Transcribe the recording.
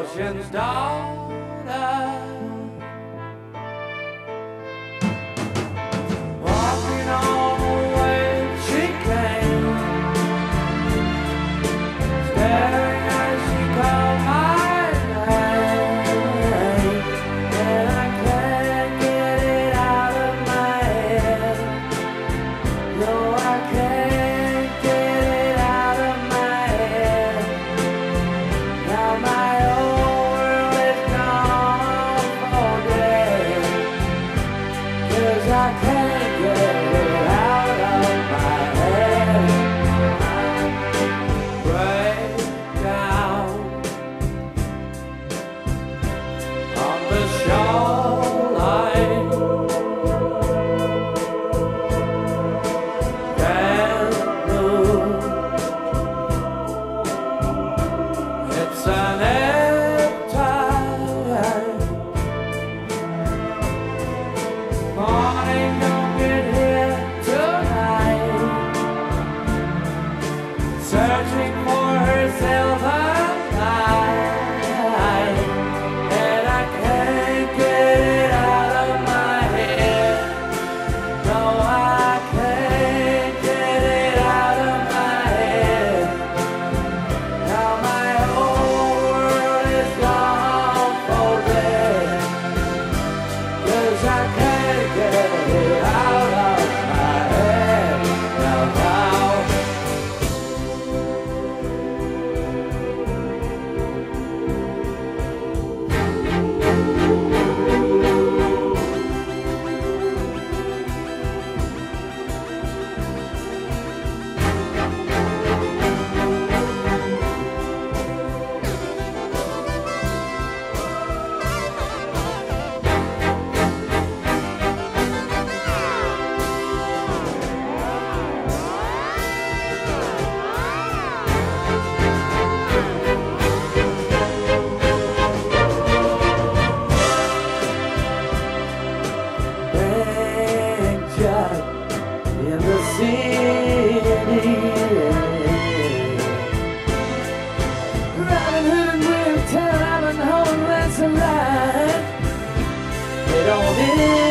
ocean's daughter, walking on the way she came, staring as she called my name, and I can't get it out of my head. No, I can't get it out of my head. Now my whole world is gone for dead, 'cause I can't get it out of my head. Break down on the shoreline, can't move. It's an airtime morning, don't get here tonight, searching for herself a light, and I can't get it out of my head. No, I can't get it out of my head. Now my whole world is gone for dead, 'cause I can't get it out of my head. Now, big shot in the city, Robin Hood and Will Town, Robin Hood, that's a lie. They don't